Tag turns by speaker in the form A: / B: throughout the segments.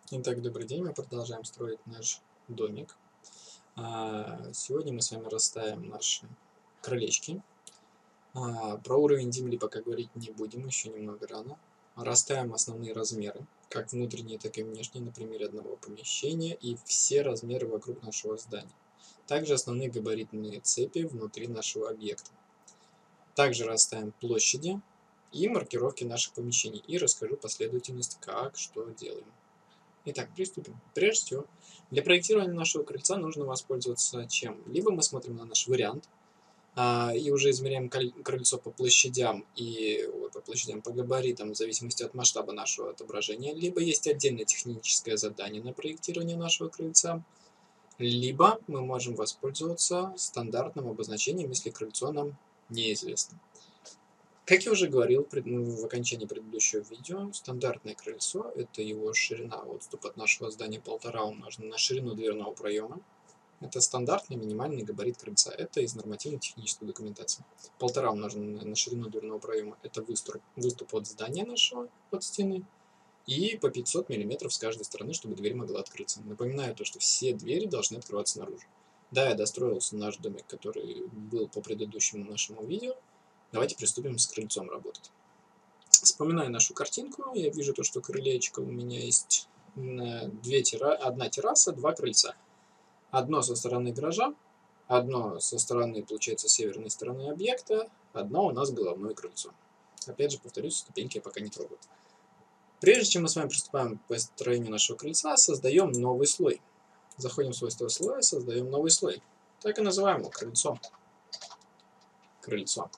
A: Итак, добрый день, мы продолжаем строить наш домик. Сегодня мы с вами расставим наши крылечки. Про уровень земли пока говорить не будем, еще немного рано. Расставим основные размеры, как внутренние, так и внешние, на примере одного помещения, и все размеры вокруг нашего здания. Также основные габаритные цепи внутри нашего объекта. Также расставим площади и маркировки наших помещений, и расскажу последовательность, как что делаем. Итак, приступим. Прежде всего, для проектирования нашего крыльца нужно воспользоваться чем? Либо мы смотрим на наш вариант и уже измеряем крыльцо по площадям по габаритам, в зависимости от масштаба нашего отображения. Либо есть отдельное техническое задание на проектирование нашего крыльца. Либо мы можем воспользоваться стандартным обозначением, если крыльцо нам неизвестно. Как я уже говорил в окончании предыдущего видео, стандартное крыльцо – это его ширина, отступ от нашего здания 1,5 умноженный на ширину дверного проема. Это стандартный минимальный габарит крыльца. Это из нормативно-технической документации. 1,5 умноженный на ширину дверного проема – это выступ от здания нашего, от стены. И по 500 мм с каждой стороны, чтобы дверь могла открыться. Напоминаю то, что все двери должны открываться наружу. Да, я достроился наш домик, который был по предыдущему нашему видео. Давайте приступим с крыльцом работать. Вспоминаю нашу картинку. Я вижу то, что крылечко у меня есть одна терраса, два крыльца. Одно со стороны гаража, одно со стороны, получается, северной стороны объекта, одно у нас головное крыльцо. Опять же, повторюсь, ступеньки я пока не трогаю. Прежде чем мы с вами приступаем к построению нашего крыльца, создаем новый слой. Заходим в свойства слоя, создаем новый слой. Так и называем его крыльцо. Крыльцо.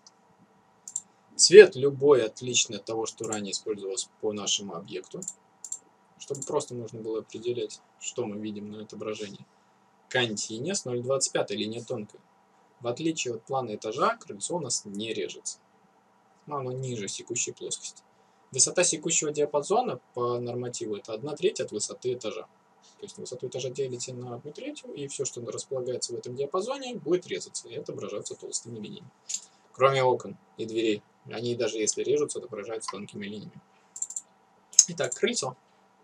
A: Цвет любой отличный от того, что ранее использовалось по нашему объекту, чтобы просто можно было определять, что мы видим на отображении. Континес 0,25, линия тонкая. В отличие от плана этажа, крыльцо у нас не режется. Но оно ниже секущей плоскости. Высота секущего диапазона по нормативу это 1/3 от высоты этажа. То есть высоту этажа делите на 1/3, и все, что располагается в этом диапазоне, будет резаться и отображаться толстыми линиями. Кроме окон и дверей. Они даже если режутся, отображаются тонкими линиями. Итак, крыльцо.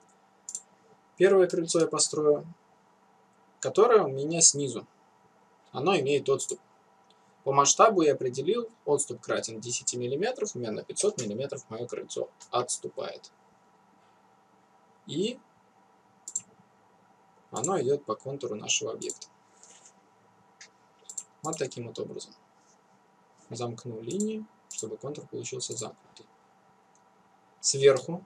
A: Первое крыльцо я построю, которое у меня снизу. Оно имеет отступ. По масштабу я определил, отступ кратен 10 мм, у меня на 500 мм мое крыльцо отступает. И оно идет по контуру нашего объекта. Вот таким вот образом. Замкну линии, чтобы контур получился замкнутый. Сверху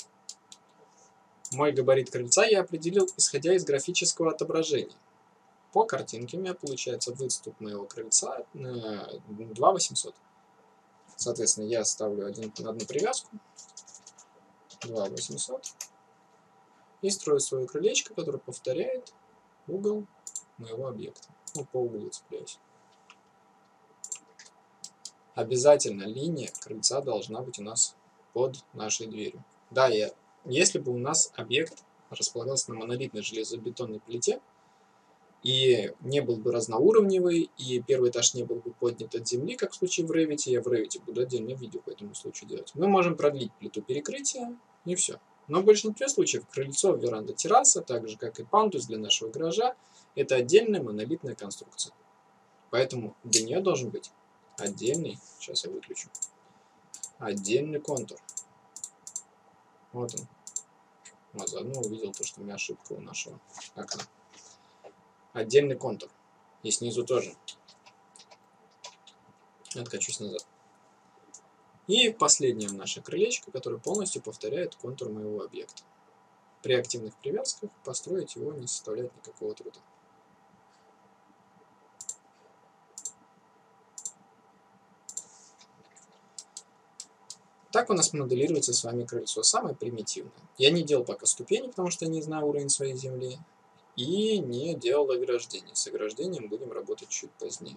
A: мой габарит крыльца я определил, исходя из графического отображения. По картинке у меня получается выступ моего крыльца 2,800. Соответственно, я ставлю одну привязку, 2,800. И строю свое крылечко, которое повторяет угол моего объекта. Ну, по углу цепляюсь. Обязательно линия крыльца должна быть у нас под нашей дверью. Да, если бы у нас объект располагался на монолитной железобетонной плите, и не был бы разноуровневый, и первый этаж не был бы поднят от земли, как в случае в Revit, я в Revit буду отдельное видео по этому случаю делать, мы можем продлить плиту перекрытия, и все. Но в большинстве случаев крыльцо, веранда, терраса, так же как и пандус для нашего гаража, это отдельная монолитная конструкция. Поэтому для нее должен быть отдельный, сейчас я выключу, отдельный контур. Вот он. А заодно увидел то, что у меня ошибка у нашего окна. Отдельный контур. И снизу тоже. Откачусь назад. И последнее наше крылечко, которое полностью повторяет контур моего объекта. При активных привязках построить его не составляет никакого труда. Так у нас моделируется с вами крыльцо. Самое примитивное. Я не делал пока ступени, потому что я не знаю уровень своей земли. И не делал ограждение. С ограждением будем работать чуть позднее.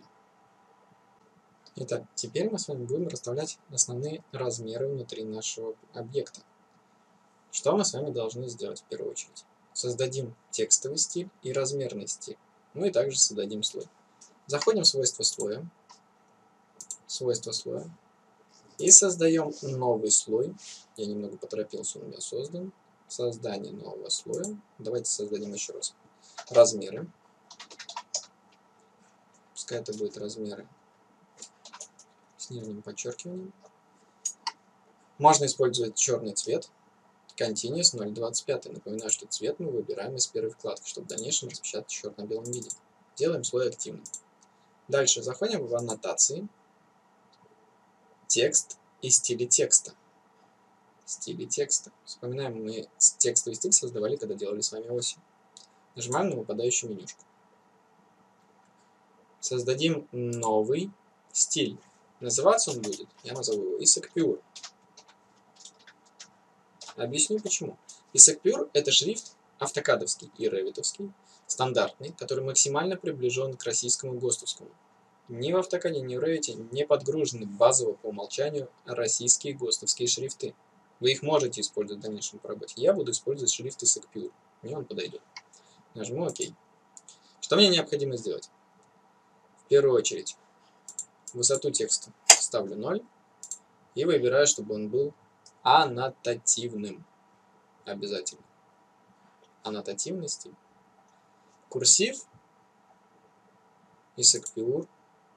A: Итак, теперь мы с вами будем расставлять основные размеры внутри нашего объекта. Что мы с вами должны сделать в первую очередь? Создадим текстовый стиль и размерный стиль. Ну и также создадим слой. Заходим в свойства слоя. И создаем новый слой. Я немного поторопился, он у меня создан. Создание нового слоя. Давайте создадим еще раз. Размеры. Пускай это будут размеры с нижним подчеркиванием. Можно использовать черный цвет. Continuous 0.25. Напоминаю, что цвет мы выбираем из первой вкладки, чтобы в дальнейшем распечатать в черно-белом виде. Делаем слой активным. Дальше заходим в аннотации. Текст и стили текста. Стили текста. Вспоминаем, мы текстовый стиль создавали, когда делали с вами оси. Нажимаем на выпадающую менюшку. Создадим новый стиль. Называться он будет, я назову его Isaac Pure. Объясню почему. Isaac Pure это шрифт автокадовский и ревитовский, стандартный, который максимально приближен к российскому ГОСТовскому. Ни в автокаде, ни в ревите не подгружены базово по умолчанию российские ГОСТовские шрифты. Вы их можете использовать в дальнейшем по работе. Я буду использовать шрифт Isaac Pure. Мне он подойдет. Нажму ОК. Что мне необходимо сделать? В первую очередь, высоту текста ставлю 0 и выбираю, чтобы он был аннотативным. Обязательно. Аннотативный стиль. Курсив. Isaac Pure.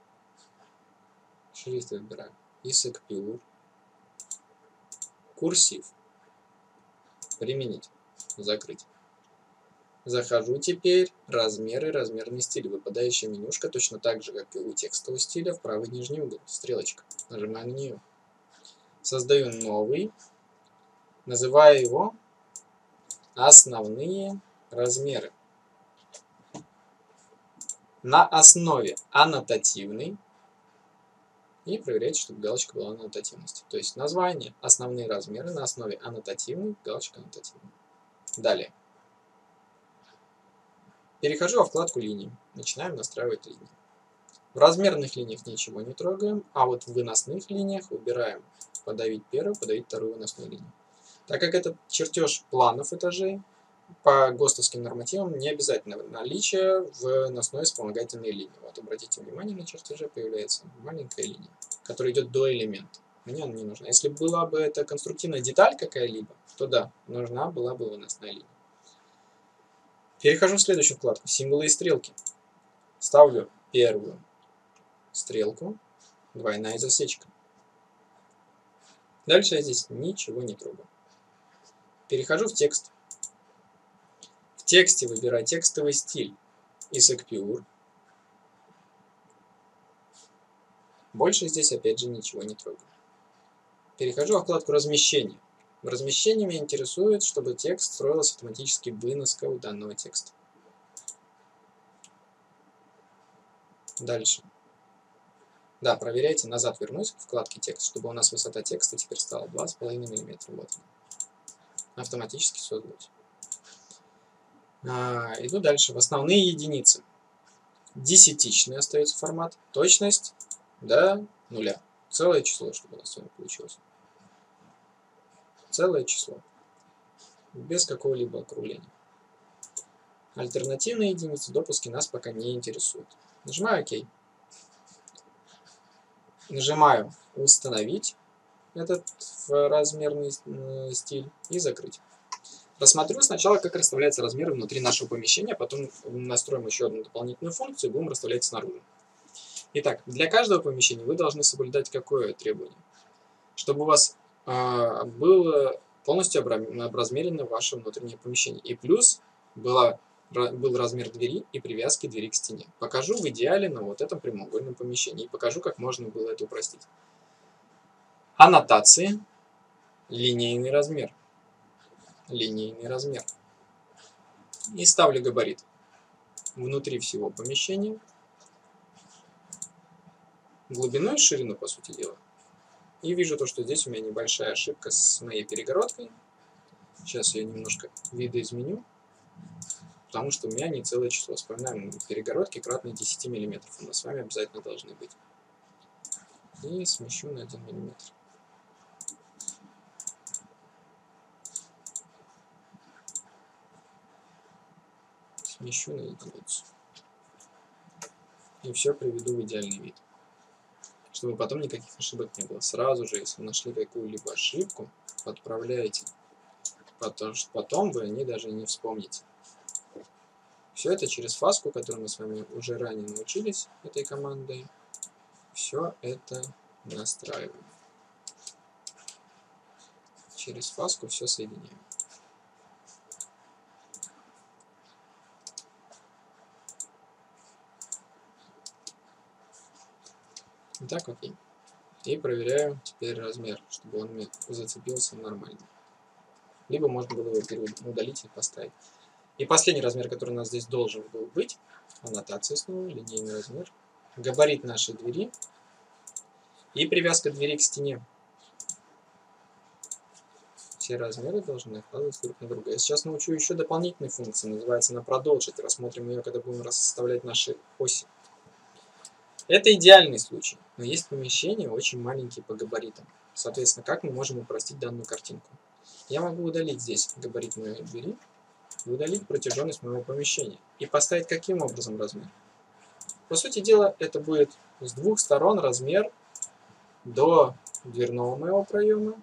A: Шрифт выбираю. Isaac Pure. Курсив. Применить. Закрыть. Захожу теперь. Размеры, размерный стиль. Выпадающая менюшка, точно так же, как и у текстового стиля, в правый нижний угол. Стрелочка. Нажимаю на нее. Создаю новый. Называю его основные размеры. На основе аннотативный. И проверяйте, чтобы галочка была на аннотативности. То есть название, основные размеры на основе аннотативный, галочка аннотативный. Далее. Перехожу во вкладку линии. Начинаем настраивать линии. В размерных линиях ничего не трогаем, а вот в выносных линиях выбираем подавить первую, подавить вторую выносную линию. Так как это чертеж планов этажей, по ГОСТовским нормативам не обязательно наличие выносной вспомогательной линии. Вот обратите внимание, на чертеже появляется маленькая линия, которая идет до элемента. Мне она не нужна. Если была бы это конструктивная деталь какая-либо, то да, нужна была бы выносная линия. Перехожу в следующую вкладку. Символы и стрелки. Ставлю первую стрелку, двойная засечка. Дальше я здесь ничего не трогаю. Перехожу в текст. В тексте выбираю текстовый стиль Isaac Pure. Больше здесь опять же ничего не трогаю. Перехожу во вкладку размещение. В размещении меня интересует, чтобы текст строился автоматически выноска у данного текста. Дальше. Да, проверяйте, назад вернусь к вкладке текст, чтобы у нас высота текста теперь стала 2,5 мм. Вот она. Автоматически создалось. Иду дальше. В основные единицы. Десятичный остается формат. Точность до 0. Целое число, чтобы у нас с вами получилось. Целое число. Без какого-либо округления. Альтернативные единицы допуски нас пока не интересуют. Нажимаю ОК. Нажимаю «Установить» этот размерный стиль и «Закрыть». Рассмотрю сначала, как расставляются размеры внутри нашего помещения, потом настроим еще одну дополнительную функцию и будем расставлять снаружи. Итак, для каждого помещения вы должны соблюдать какое требование? Чтобы у вас было полностью образмерено ваше внутреннее помещение. И плюс был размер двери и привязки двери к стене. Покажу в идеале на вот этом прямоугольном помещении. И покажу, как можно было это упростить. Аннотации. Линейный размер. Линейный размер. И ставлю габарит внутри всего помещения. Глубину и ширину, по сути дела. И вижу то, что здесь у меня небольшая ошибка с моей перегородкой. Сейчас я немножко видоизменю. Потому что у меня не целое число. Вспоминаем, перегородки кратные 10 мм. У нас с вами обязательно должны быть. И смещу на 1 мм. Смещу на единицу. И все приведу в идеальный вид. Чтобы потом никаких ошибок не было. Сразу же, если нашли какую-либо ошибку, подправляете потому что потом вы они даже не вспомните. Все это через фаску, которую мы с вами уже ранее научились этой командой. Все это настраиваем. Через фаску все соединяем. Итак, окей. И проверяю теперь размер, чтобы он мне зацепился нормально. Либо можно было его удалить и поставить. И последний размер, который у нас здесь должен был быть, аннотация снова, линейный размер, габарит нашей двери и привязка двери к стене. Все размеры должны накладываться друг на друга. Я сейчас научу еще дополнительной функции, называется она продолжить. Рассмотрим ее, когда будем расставлять наши оси. Это идеальный случай, но есть помещения очень маленькие по габаритам. Соответственно, как мы можем упростить данную картинку? Я могу удалить здесь габарит моей двери, удалить протяженность моего помещения и поставить каким образом размер. По сути дела, это будет с двух сторон размер до дверного моего проема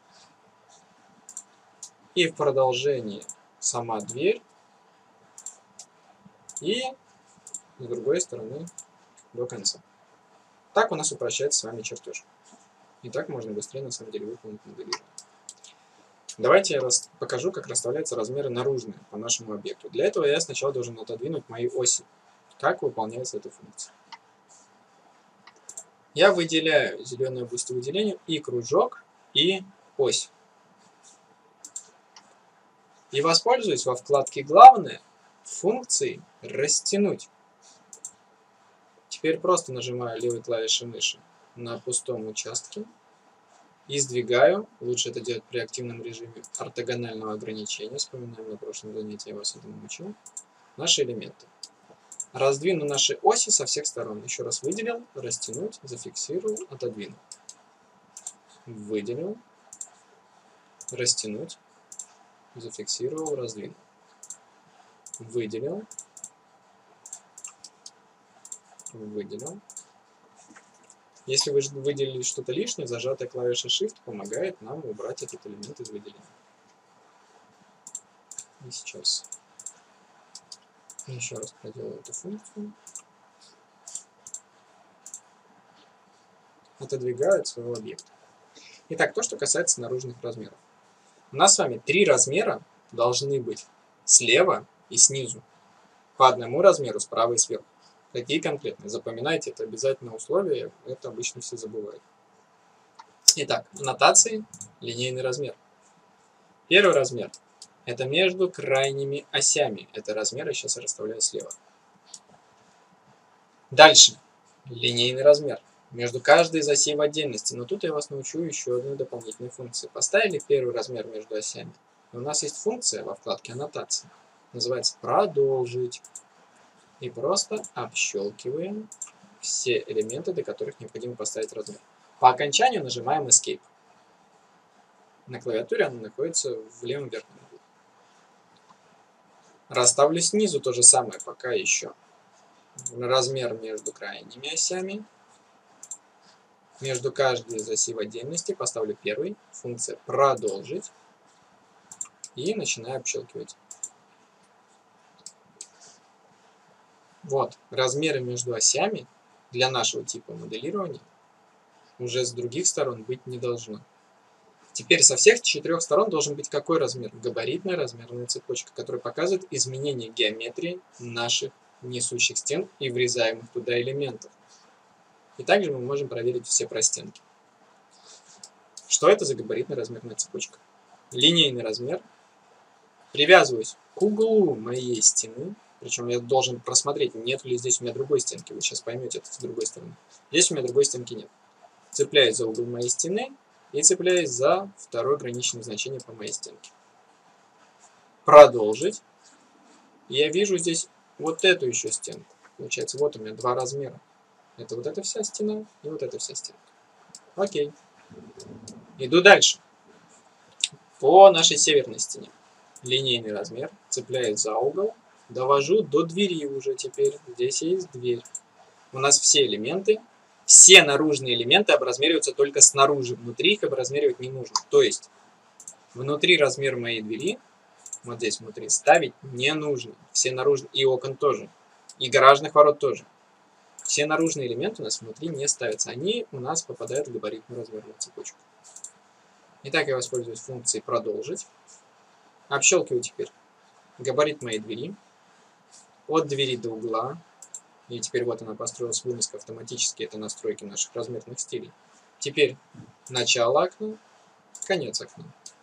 A: и в продолжении сама дверь и с другой стороны до конца. Так у нас упрощается с вами чертеж. И так можно быстрее на самом деле выполнить моделирование. Давайте я покажу, как расставляются размеры наружные по нашему объекту. Для этого я сначала должен отодвинуть мои оси. Как выполняется эта функция? Я выделяю зеленую область выделения и кружок, и ось. И воспользуюсь во вкладке «Главное» функцией «Растянуть». Теперь просто нажимаю левой клавишей мыши на пустом участке и сдвигаю, лучше это делать при активном режиме ортогонального ограничения, вспоминаем на прошлом занятии, я вас этому учил, наши элементы. Раздвину наши оси со всех сторон. Еще раз выделил, растянуть, зафиксировал, отодвинул. Выделил, растянуть, зафиксировал, раздвинул. Выделил, выделил. Если вы выделили что-то лишнее, зажатая клавиша Shift помогает нам убрать этот элемент из выделения. И сейчас еще раз проделаю эту функцию. Отодвигаю от своего объекта. Итак, то, что касается наружных размеров. У нас с вами 3 размера должны быть слева и снизу. По одному размеру справа и сверху. Какие конкретные? Запоминайте, это обязательное условие, это обычно все забывают. Итак, аннотации, линейный размер. Первый размер – это между крайними осями. Это размер я сейчас расставляю слева. Дальше, линейный размер. Между каждой из осей в отдельности. Но тут я вас научу еще одной дополнительной функции. Поставили первый размер между осями. И у нас есть функция во вкладке аннотации. Называется «Продолжить». И просто общелкиваем все элементы, до которых необходимо поставить размер. По окончанию нажимаем Escape. На клавиатуре она находится в левом верхнем углу. Расставлю снизу то же самое пока еще. Размер между крайними осями. Между каждой из осей в отдельности поставлю первый. Функция «Продолжить». И начинаю общелкивать. Вот, размеры между осями для нашего типа моделирования уже с других сторон быть не должно. Теперь со всех 4 сторон должен быть какой размер? Габаритная размерная цепочка, которая показывает изменение геометрии наших несущих стен и врезаемых туда элементов. И также мы можем проверить все простенки. Что это за габаритная размерная цепочка? Линейный размер. Привязываюсь к углу моей стены. Причем я должен просмотреть, нет ли здесь у меня другой стенки. Вы сейчас поймете это с другой стороны. Здесь у меня другой стенки нет. Цепляюсь за угол моей стены и цепляюсь за второе граничное значение по моей стенке. Продолжить. И я вижу здесь вот эту еще стенку. Получается, вот у меня 2 размера. Это вот эта вся стена и вот эта вся стенка. Окей. Иду дальше. По нашей северной стене. Линейный размер. Цепляюсь за угол. Довожу до двери уже теперь. Здесь есть дверь. У нас все элементы, все наружные элементы образмериваются только снаружи. Внутри их образмеривать не нужно. То есть Внутри размер моей двери, вот здесь внутри, ставить не нужно. Все наружные, и окон тоже, и гаражных ворот тоже. Все наружные элементы у нас внутри не ставятся. Они у нас попадают в габаритную размерную цепочку. Итак, я воспользуюсь функцией «Продолжить». Общелкиваю теперь габарит моей двери. От двери до угла. И теперь вот она построилась выноска автоматически. Это настройки наших размерных стилей. Теперь начало окна, конец окна.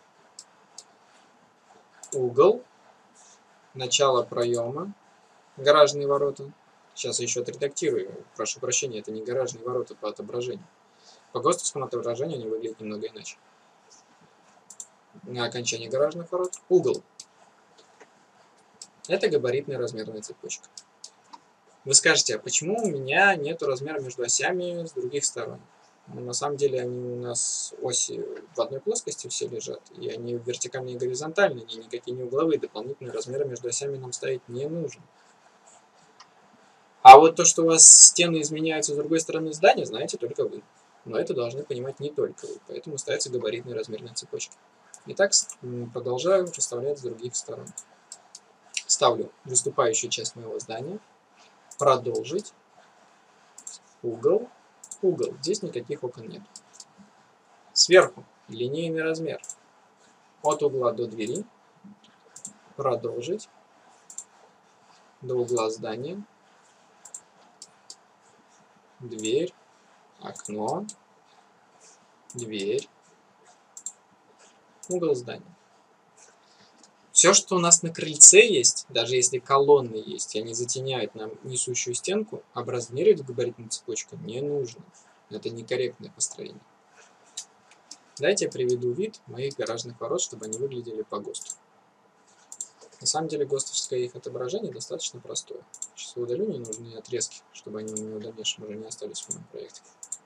A: Угол, начало проема, гаражные ворота. Сейчас я еще отредактирую. Прошу прощения, это не гаражные ворота по отображению. По ГОСТовскому отображению они выглядят немного иначе. На окончании гаражных ворот. Угол. Это габаритная размерная цепочка. Вы скажете, а почему у меня нет размера между осями с других сторон? Ну, на самом деле они у нас оси в одной плоскости все лежат, и они вертикальные и горизонтальные, и никакие не угловые, дополнительные размеры между осями нам ставить не нужно. А вот то, что у вас стены изменяются с другой стороны здания, знаете только вы. Но это должны понимать не только вы, поэтому ставится габаритная размерная цепочка. Итак, продолжаю расставлять с других сторон. Ставлю выступающую часть моего здания. Продолжить. Угол. Угол. Здесь никаких окон нет. Сверху линейный размер. От угла до двери. Продолжить. До угла здания. Дверь. Окно. Дверь. Угол здания. Все, что у нас на крыльце есть, даже если колонны есть, и они затеняют нам несущую стенку, образмеривать габаритную цепочку не нужно. Это некорректное построение. Давайте я приведу вид моих гаражных ворот, чтобы они выглядели по ГОСТу. На самом деле ГОСТовское их отображение достаточно простое. Сейчас я удалю ненужные отрезки, чтобы они у меня в дальнейшем уже не остались в моем проекте.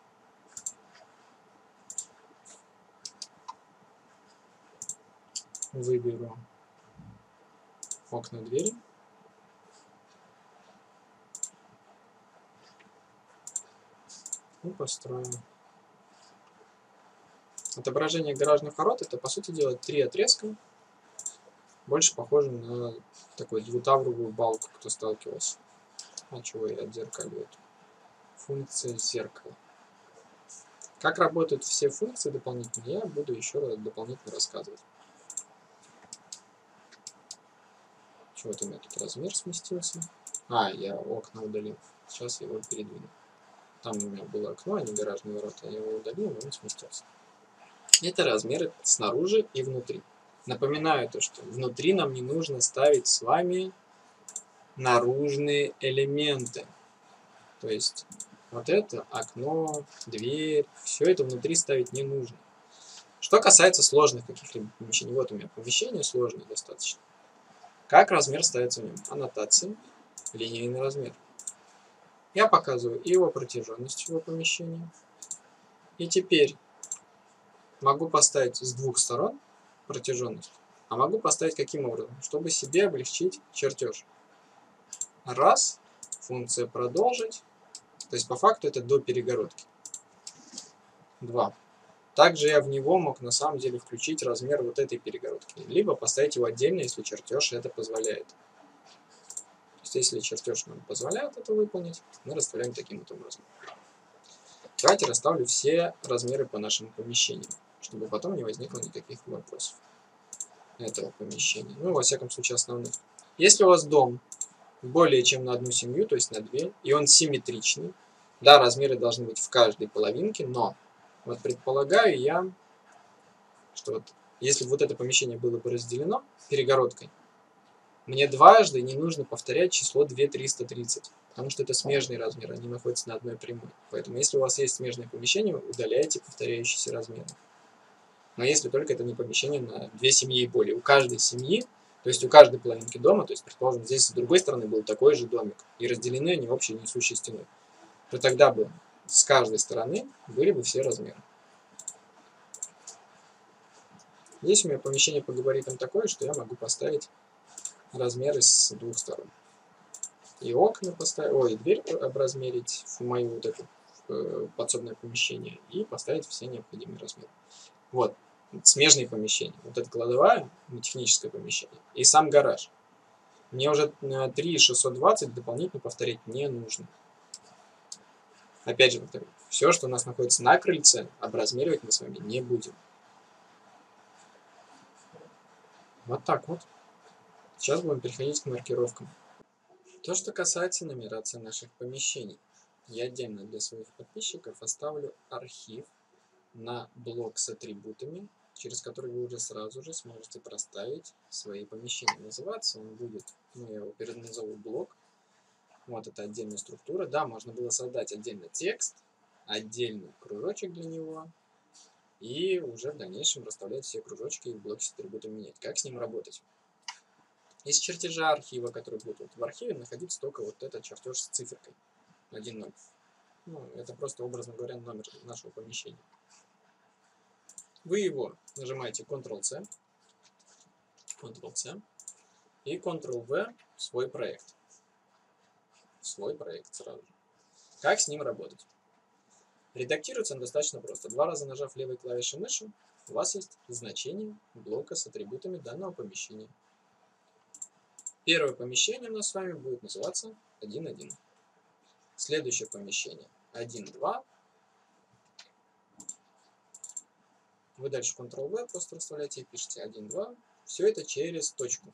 A: Выберу окна, двери. И построим. Отображение гаражных ворот — это, по сути дела, 3 отрезка. Больше похоже на такую двутавровую балку, кто сталкивался. А чего я отзеркалю эту? Функция зеркала. Как работают все функции дополнительно, я буду еще раз дополнительно рассказывать. Чего-то у меня тут размер сместился. Я окна удалил. Сейчас я его передвину. Там у меня было окно, а не гаражные ворота. Я его удалил, но он сместился. Это размеры снаружи и внутри. Напоминаю то, что внутри нам не нужно ставить с вами наружные элементы. То есть вот это окно, дверь, все это внутри ставить не нужно. Что касается сложных каких-либо помещений. Вот у меня помещение сложное достаточно. Как размер ставится в нем? Аннотации, линейный размер. Я показываю и его протяженность его помещения. И теперь могу поставить с двух сторон протяженность, а могу поставить каким образом? Чтобы себе облегчить чертеж. Раз, функция продолжить, то есть по факту это до перегородки. 2. Также я в него мог на самом деле включить размер вот этой перегородки, либо поставить его отдельно, если чертеж это позволяет. То есть если чертеж нам позволяет это выполнить, мы расставляем таким вот образом. Давайте расставлю все размеры по нашему помещению, чтобы потом не возникло никаких вопросов этого помещения. Ну, во всяком случае, основных. Если у вас дом более чем на одну семью, то есть на 2, и он симметричный, да, размеры должны быть в каждой половинке, но вот предполагаю я, что вот если вот это помещение было бы разделено перегородкой, мне дважды не нужно повторять число 2330, потому что это смежный размер, они находятся на одной прямой. Поэтому если у вас есть смежное помещение, удаляйте повторяющиеся размеры. Но если только это не помещение на 2 семьи и более. У каждой семьи, то есть у каждой половинки дома, то есть, предположим, здесь с другой стороны был такой же домик, и разделены они общей несущей стеной, то тогда бы с каждой стороны были бы все размеры. Здесь у меня помещение по габаритам такое, что я могу поставить размеры с двух сторон. И окна поставить, и дверь образмерить в мое вот это подсобное помещение и поставить все необходимые размеры. Вот. смежные помещения. Вот это кладовая, техническое помещение, и сам гараж. Мне уже 3620 дополнительно повторить не нужно. Опять же, повторю, все, что у нас находится на крыльце, образмеривать мы с вами не будем. Вот так вот. Сейчас будем переходить к маркировкам. То, что касается нумерации наших помещений. Я отдельно для своих подписчиков оставлю архив на блок с атрибутами, через который вы уже сразу же сможете проставить свои помещения. Называться он будет, я его переназову блок. Вот это отдельная структура. Да, можно было создать отдельно текст, отдельный кружочек для него, и уже в дальнейшем расставлять все кружочки и блоки с атрибутами менять. Как с ним работать? Из чертежа архива, который будет в архиве, находиться только вот этот чертеж с циферкой 1.0. Это просто, образно говоря, номер нашего помещения. Вы его нажимаете Ctrl-C, Ctrl-C и Ctrl-V в свой проект. В свой проект сразу же. Как с ним работать? Редактируется он достаточно просто. 2 раза нажав левой клавишей мыши, у вас есть значение блока с атрибутами данного помещения. Первое помещение у нас с вами будет называться 1.1. Следующее помещение 1.2. Вы дальше Ctrl-V просто расставляете и пишете 1.2. Все это через точку.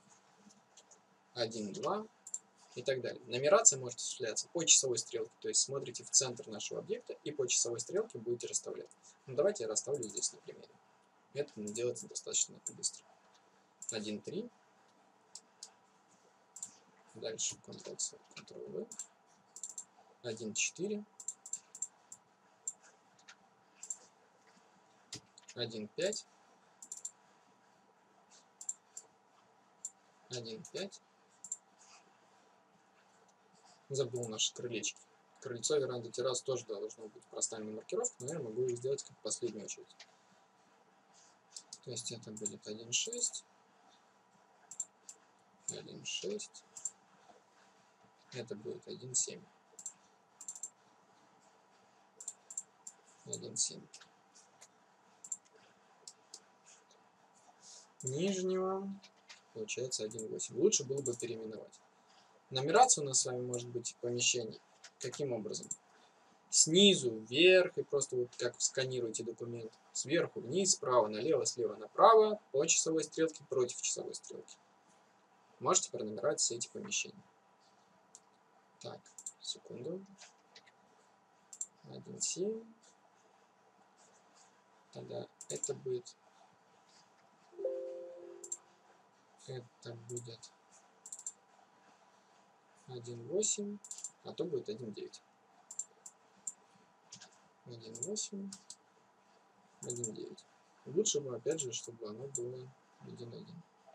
A: 1.2 и так далее. Нумерация может осуществляться по часовой стрелке, то есть смотрите в центр нашего объекта и по часовой стрелке будете расставлять. Давайте я расставлю здесь на примере. Это делается достаточно быстро. 1.3. Дальше Ctrl-C, Ctrl-V. 1.4. 1.5. 1.5. Забыл наши крылечки. Крыльцо, веранда, террас тоже должно быть проставлена маркировка, но я могу ее сделать как в последнюю очередь. То есть это будет 1.6. 1.6. Это будет 1.7. 1.7. Нижнего получается 1.8. Лучше было бы переименовать. Нумерация у нас с вами может быть помещений. Каким образом? Снизу вверх, и просто вот как сканируете документ. Сверху вниз, справа налево, слева направо, по часовой стрелке, против часовой стрелки. Можете пронумеровать все эти помещения. Так, секунду. 1.7. Тогда это будет 1.8, а то будет 1.9. 1.8, 1.9. Лучше бы, опять же, чтобы оно было 1.1.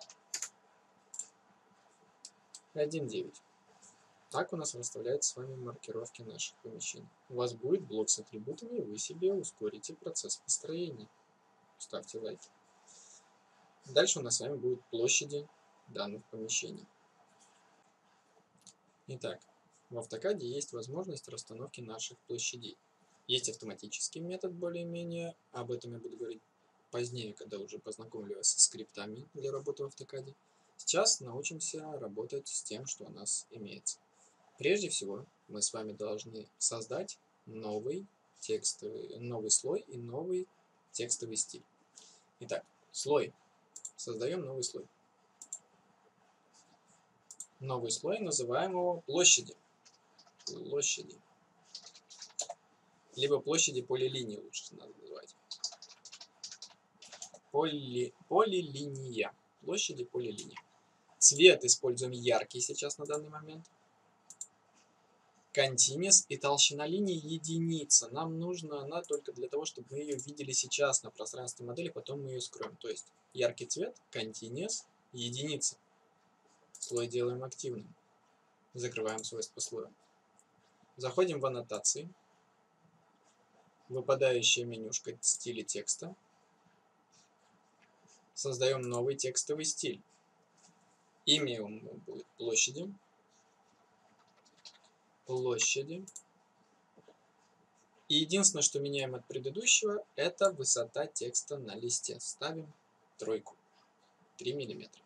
A: 1.9. Так у нас расставляются с вами маркировки наших помещений. У вас будет блок с атрибутами, и вы себе ускорите процесс построения. Ставьте лайки. Дальше у нас с вами будут площади данных помещений. Итак, в автокаде есть возможность расстановки наших площадей. Есть автоматический метод более-менее, об этом я буду говорить позднее, когда уже познакомлю вас со скриптами для работы в автокаде. Сейчас научимся работать с тем, что у нас имеется. Прежде всего, мы с вами должны создать новый слой и новый текстовый стиль. Итак, слой. Создаем новый слой. Новый слой, называем его площади. Площади. Либо площади полилинии лучше надо называть. Полилиния. Площади полилиния. Цвет используем яркий сейчас на данный момент. Continuous и толщина линии единица. Нам нужна она только для того, чтобы мы ее видели сейчас на пространстве модели, потом мы ее скроем. То есть яркий цвет, Continuous, единица. Слой делаем активным. Закрываем свойства слоя. Заходим в аннотации. Выпадающая менюшка стиля текста. Создаем новый текстовый стиль. Имя ему будет площади. Площади. И единственное, что меняем от предыдущего, это высота текста на листе. Ставим 3, 3 мм.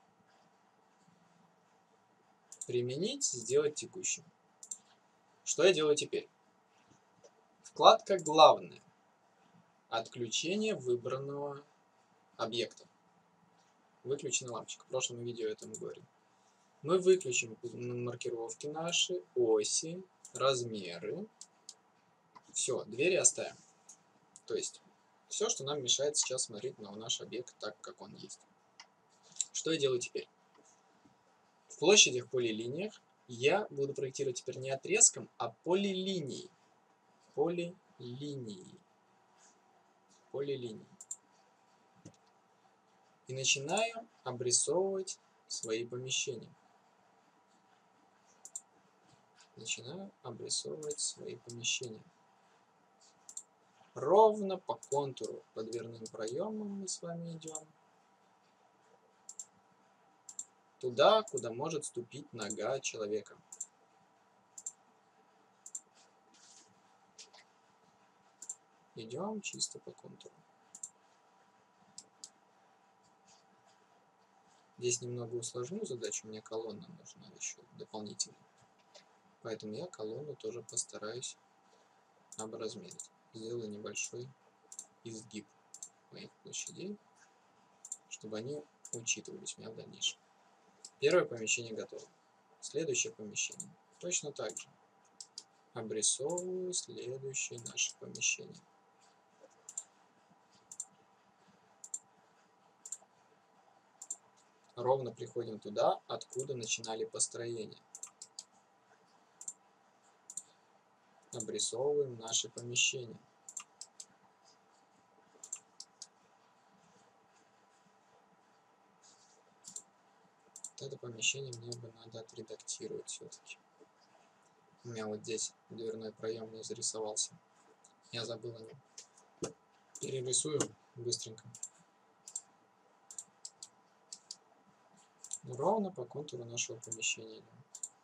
A: Применить, сделать текущим. Что я делаю теперь? Вкладка «Главное». Отключение выбранного объекта. Выключена лампочка. В прошлом видео это мы говорим. Мы выключим маркировки наши, оси, размеры. Все, двери оставим. То есть все, что нам мешает сейчас смотреть на наш объект так, как он есть. Что я делаю теперь? В площадях, полилиниях я буду проектировать теперь не отрезком, а полилинией. Полилинией. И начинаю обрисовывать свои помещения. Ровно по контуру, по дверным проемам мы с вами идем. Туда, куда может ступить нога человека. Идем чисто по контуру. Здесь немного усложню задачу, мне колонна нужна еще дополнительно. Поэтому я колонну тоже постараюсь образмерить. Сделаю небольшой изгиб моих площадей, чтобы они учитывались у меня в дальнейшем. Первое помещение готово. Следующее помещение. Точно так же. Обрисовываю следующее наше помещение. Ровно приходим туда, откуда начинали построение. Обрисовываем наше помещение. Это помещение мне бы надо отредактировать все-таки. У меня вот здесь дверной проем не зарисовался. Я забыл о нем. Перерисую быстренько. Ровно по контуру нашего помещения идем.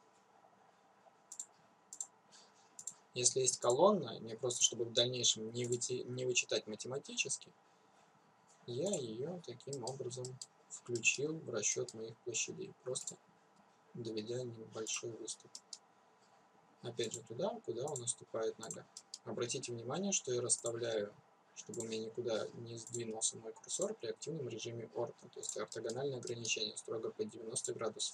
A: Если есть колонна, мне просто, чтобы в дальнейшем не вычитать математически, я ее таким образом включил в расчет моих площадей, просто доведя небольшой выступ. Опять же туда, куда у нас ступает нога. Обратите внимание, что я расставляю, чтобы у меня никуда не сдвинулся мой курсор при активном режиме орто, то есть ортогональное ограничение, строго под 90 градусов.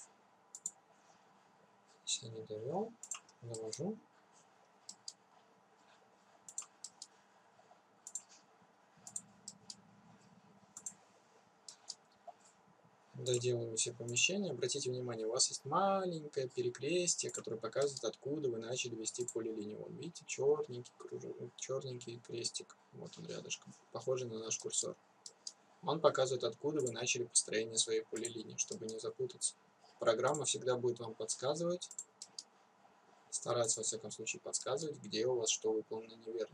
A: Если не довел, навожу. Доделываю все помещения. Обратите внимание, у вас есть маленькое перекрестие, которое показывает, откуда вы начали вести полилинию. Вот видите, черненький кружок, черненький крестик. Вот он рядышком, похожий на наш курсор. Он показывает, откуда вы начали построение своей полилинии, чтобы не запутаться. Программа всегда будет вам подсказывать, стараться во всяком случае подсказывать, где у вас что выполнено неверно.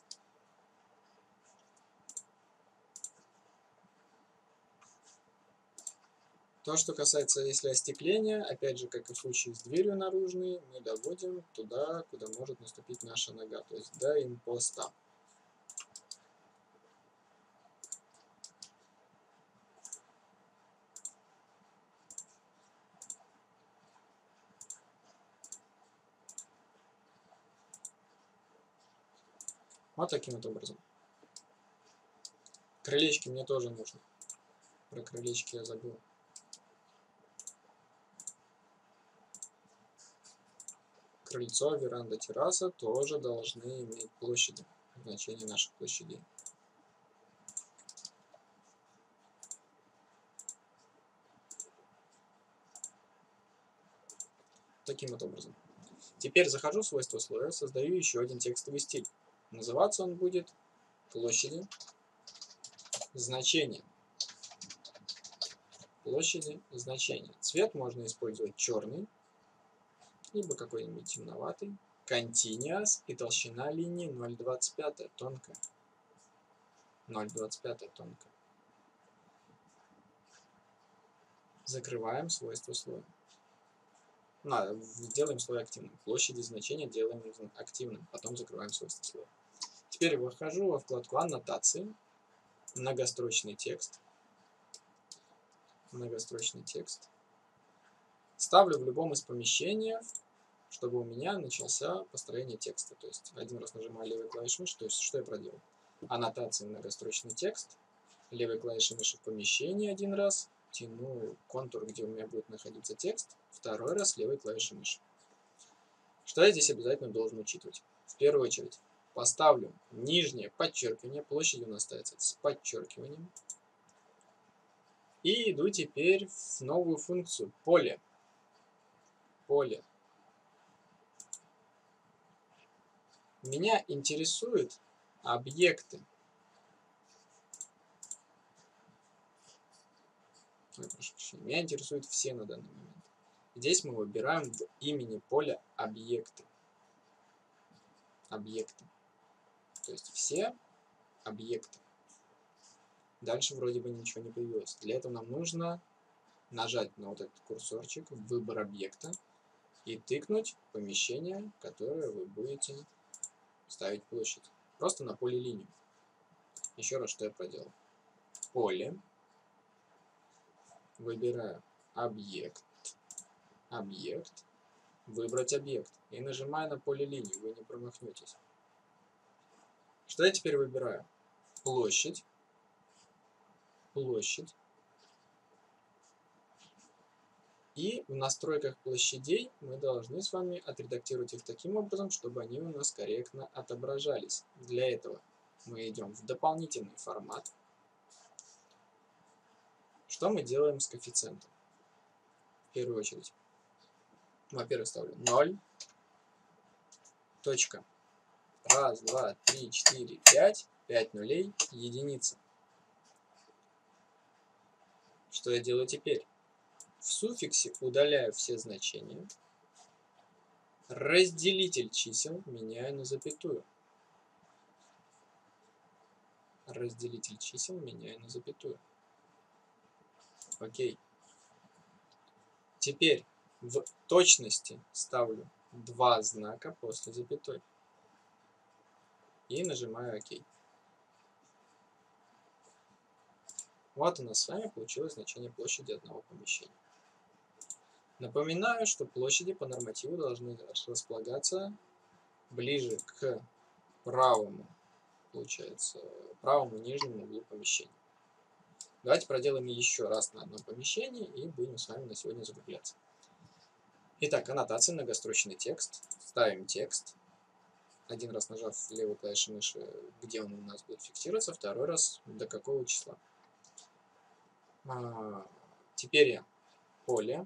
A: То, что касается, если остекления, опять же, как и в случае с дверью наружной, мы доводим туда, куда может наступить наша нога, то есть до импоста. Вот таким вот образом. Крылечки мне тоже нужно. Про крылечки я забыл. Крыльцо, веранда, терраса тоже должны иметь площади, значение наших площадей. Таким вот образом. Теперь захожу в свойства слоя, создаю еще один текстовый стиль. Называться он будет площади, значения. Площади, значения. Цвет можно использовать черный, либо какой-нибудь темноватый. Continuous и толщина линии 0,25 тонкая. 0,25 тонкая. Закрываем свойства слоя. Сделаем слой активным. Площади значения делаем активным. Потом закрываем свойства слоя. Теперь выхожу во вкладку «Аннотации», многострочный текст. Ставлю в любом из помещений, чтобы у меня начался построение текста. То есть один раз нажимаю левой клавишей мыши, то есть что я проделал? Аннотации, многострочный текст, левой клавишей мыши в помещении один раз, тяну контур, где у меня будет находиться текст, второй раз левой клавишей мыши. Что я здесь обязательно должен учитывать? В первую очередь поставлю нижнее подчеркивание, площадь у нас ставится с подчеркиванием. И иду теперь в новую функцию поле. Меня интересуют объекты. Меня интересуют все на данный момент. Здесь мы выбираем в имени поля объекты. То есть все объекты. Дальше вроде бы ничего не появилось. Для этого нам нужно нажать на вот этот курсорчик, выбор объекта, и тыкнуть помещение, которое вы будете ставить площадь. Просто на поле линию. Еще раз, что я проделал. Поле. Выбираю объект. Выбрать объект. И нажимаю на поле линии. Вы не промахнетесь. Что я теперь выбираю? Площадь. И в настройках площадей мы должны с вами отредактировать их таким образом, чтобы они у нас корректно отображались. Для этого мы идем в дополнительный формат. Что мы делаем с коэффициентом? В первую очередь, во-первых, ставлю 0. Точка. 1, 2, 3, 4, 5. 5 нулей, единица. Что я делаю теперь? В суффиксе удаляю все значения. Разделитель чисел меняю на запятую. Окей. Теперь в точности ставлю 2 знака после запятой. И нажимаю ОК. Вот у нас с вами получилось значение площади одного помещения. Напоминаю, что площади по нормативу должны располагаться ближе к правому нижнему углу помещения. Давайте проделаем еще раз на одном помещении и будем с вами на сегодня закругляться. Итак, аннотация, многострочный текст. Ставим текст. Один раз нажав левую клавишу мыши, где он у нас будет фиксироваться, второй раз до какого числа. Теперь я поле,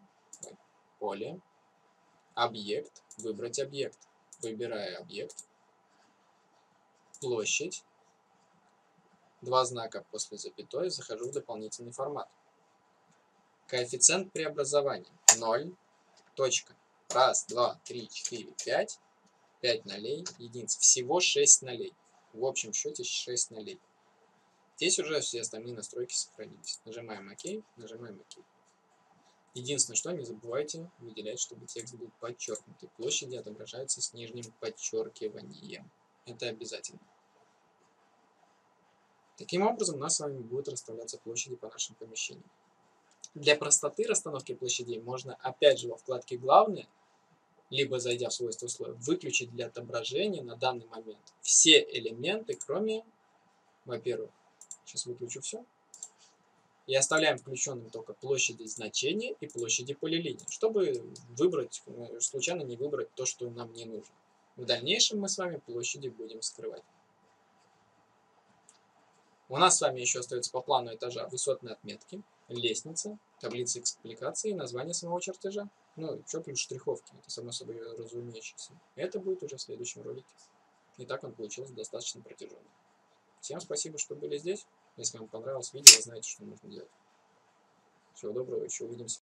A: объект, выбрать объект. Выбираю объект, площадь, 2 знака после запятой, захожу в дополнительный формат. Коэффициент преобразования 0. Точка. 1, 2, 3, 4, 5. 5 нолей, единиц. Всего 6 нолей. В общем счете 6 нолей. Здесь уже все остальные настройки сохранились. Нажимаем ОК, нажимаем ОК. Единственное, что не забывайте выделять, чтобы текст был подчеркнутый. Площади отображаются с нижним подчеркиванием. Это обязательно. Таким образом, у нас с вами будут расставляться площади по нашим помещениям. Для простоты расстановки площадей можно опять же во вкладке «Главное», либо зайдя в свойства слоя, выключить для отображения на данный момент все элементы, кроме, во-первых, сейчас выключу все, и оставляем включенным только площади значения и площади полилинии, чтобы выбрать, случайно не выбрать то, что нам не нужно. В дальнейшем мы с вами площади будем скрывать. У нас с вами еще остается по плану этажа высотные отметки, лестница, таблица экспликации и название самого чертежа. Ну, еще плюс штриховки, это само собой разумеющееся. Это будет уже в следующем ролике. Итак, он получился достаточно протяженный. Всем спасибо, что были здесь. Если вам понравилось видео, вы знаете, что нужно делать. Всего доброго, еще увидимся.